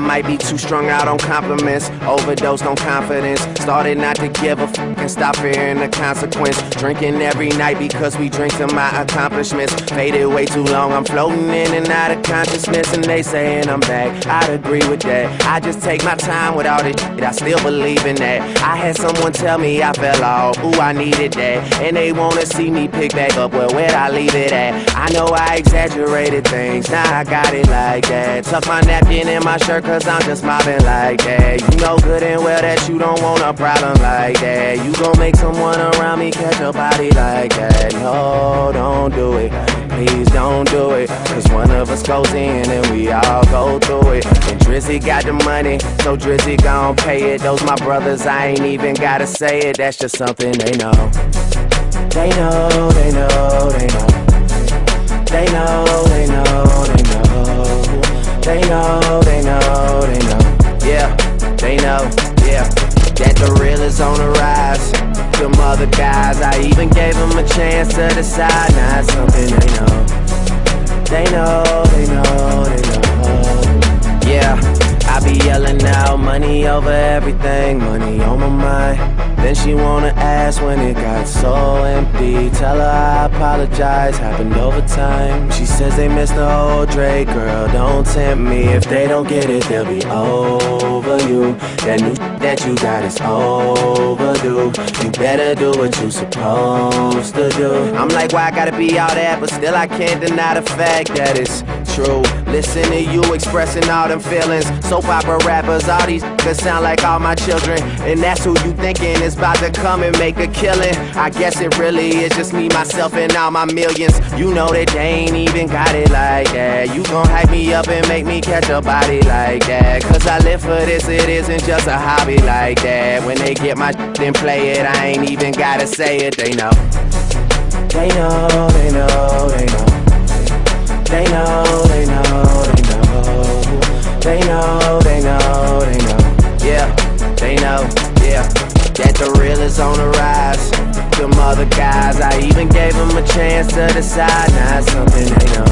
might be too strung out on compliments, overdosed on confidence. Started not to give a fuck and stop fearing the consequence. Drinking every night because we drink to my accomplishments. Faded way too long, I'm floating in and out of consciousness. And they saying I'm back, I'd agree with that. I just take my time with all this shit, I still believe in that. I had someone tell me I fell off, ooh, I needed that. And they wanna see me pick back up, well, where'd I leave it at? I know I exaggerated things, now I got it like that. Tuck my napkin in my shirt cause I'm just mobbing like that. You know good and well that you don't want a problem like that. You gon' make someone around me catch a body like that. No, don't do it, please don't do it. Cause one of us goes in and we all go through it. And Drizzy got the money, so Drizzy gon' pay it. Those my brothers, I ain't even gotta say it. That's just something they know. They know, they know, they know. They know, they know, they know. They know, they know, they know. Yeah, they know, yeah. That the real is on the rise. Them other guys, I even gave them a chance to decide. Now it's something they know. They know, they know, they know. Yeah, I be yelling out money over everything, money on my mind. Then she wanna ask when it got so empty. Tell her I apologize, happened over time. She says they miss the old Drake, girl, don't tempt me. If they don't get it, they'll be over you. That new that you got is overdue. You better do what you supposed to do. I'm like, why I gotta be all that? But still I can't deny the fact that it's true. Listen to you expressing all them feelings. Soap opera rappers, all these niggas sound like all my children. And that's who you thinking is about to come and make a killing. I guess it really is just me, myself, and all my millions. You know that they ain't even got it like that. You gon' hype me up and make me catch a body like that. Cause I live for this, it isn't just a hobby like that. When they get my shit and play it, I ain't even gotta say it, they know. They know, they know, they know. They know, they know, they know. They know, they know, they know. Yeah, they know, yeah. That the real is on the rise. Them other guys, I even gave them a chance to decide. Now it's something they know.